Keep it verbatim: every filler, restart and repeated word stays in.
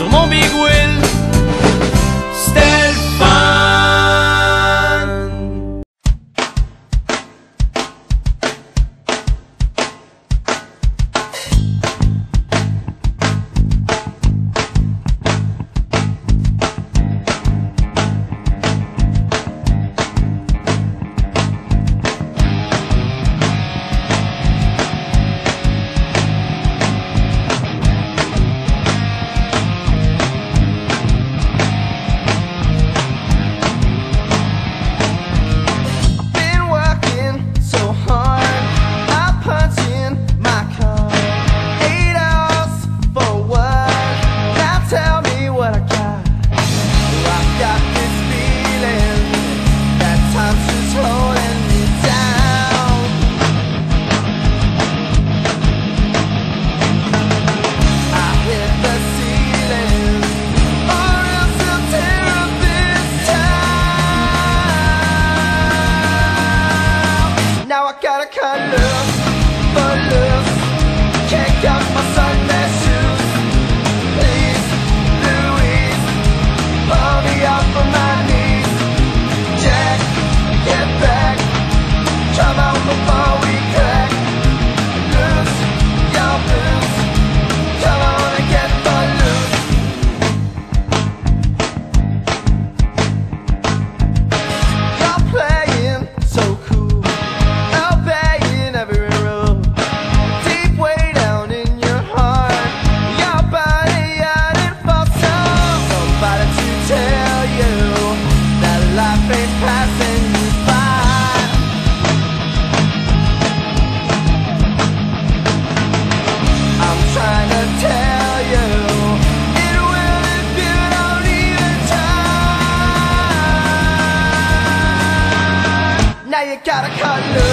sur mon big wheel. C'était le fun. Now I gotta cut loose, but loose. Kick off my Sunday shoes. Please, Louise, pull me up from my knees. Jack, get back. Come on before we crack. Loose, your blues. Come on and get the loose. You're playing so cool. Now you gotta cut loose.